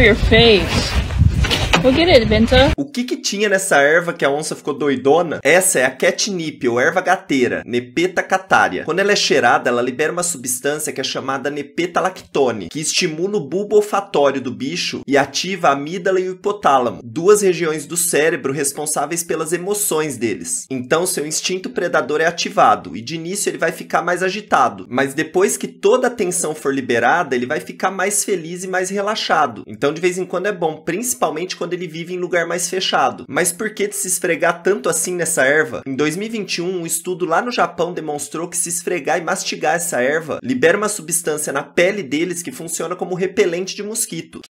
your face. Go get it, Benta. O que tinha nessa erva que a onça ficou doidona? Essa é a catnip, ou erva gateira, Nepeta catária. Quando ela é cheirada, ela libera uma substância que é chamada nepetalactone, que estimula o bulbo olfatório do bicho e ativa a amígdala e o hipotálamo, duas regiões do cérebro responsáveis pelas emoções deles. Então, seu instinto predador é ativado, e de início ele vai ficar mais agitado, mas depois que toda a tensão for liberada, ele vai ficar mais feliz e mais relaxado. Então, de vez em quando é bom, principalmente quando ele vive em lugar mais fechado. Mas por que de se esfregar tanto assim nessa erva? Em 2021, um estudo lá no Japão demonstrou que se esfregar e mastigar essa erva libera uma substância na pele deles que funciona como repelente de mosquito.